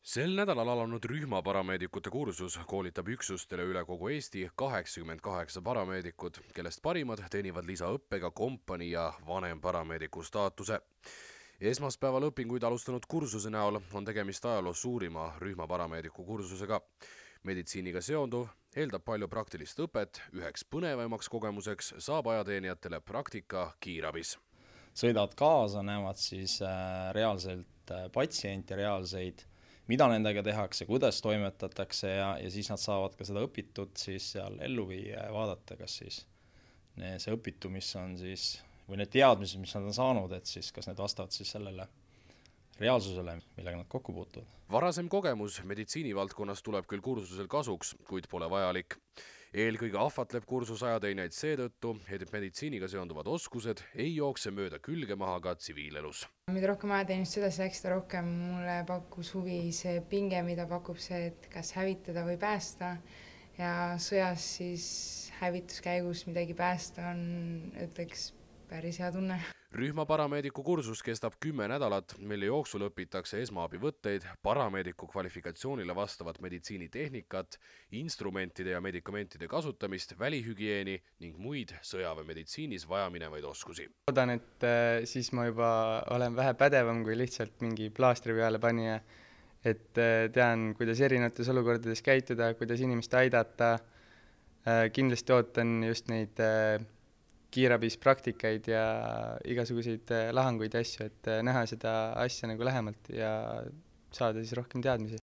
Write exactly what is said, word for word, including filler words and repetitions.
Sel nädalal alanud rühmaparameedikute kursus koolitab üksustele üle kogu Eesti kaheksakümmend kaheksa parameedikut, kellest parimad teenivad lisaõppega kompanii ja vanemparameediku staatuse. Esmaspäeval õpinguid alustanud kursuse näol on tegemist ajaloo suurima rühmaparameediku kursusega. Meditsiiniga seonduv eeldab palju praktilist õpet, üheks põnevaimaks kogemuseks saab ajateenijatele praktika kiirabis. Sõidavad kaasa, näevad siis reaalselt patsienti, reaalseid, mida nendega tehakse, kuidas toimetatakse ja, ja siis nad saavad ka seda õpitut siis seal ellu viia ja vaadata, kas siis see õpitu, mis on siis, või need teadmised, mis nad on saanud, et siis kas need vastavad siis sellele reaalsusele, millega nad kokku puutuvad. Varasem kogemus meditsiinivaldkonnas tuleb küll kursusel kasuks, kuid pole vajalik. Eelkõige ahvatleb kursus ajateenijaid seetõttu, et meditsiiniga seonduvad oskused ei jookse mööda külge maha ka tsiviilelus. Mida rohkem ajateenist seda läks, seda rohkem mulle pakkus huvi see pinge, mida pakub see, et kas hävitada või päästa. Ja sõjas siis hävituskäigus midagi päästa on, ütleks, päris hea tunne. Rühmaparameediku kursus kestab kümme nädalat, mille jooksul õpitakse esmaabivõtteid, parameediku kvalifikatsioonile vastavat meditsiinitehnikat, instrumentide ja medikamentide kasutamist, välihügieeni ning muid sõjaväemeditsiinis vajaminevaid oskusi. Loodan, et siis ma juba olen vähe pädevam kui lihtsalt mingi plaastri peale panija, et tean, kuidas erinevates olukordades käituda, kuidas inimest aidata. Kindlasti ootan just neid kiirabis praktikaid ja igasuguseid lahanguid ja asju, et näha seda asja nagu lähemalt ja saada siis rohkem teadmisi.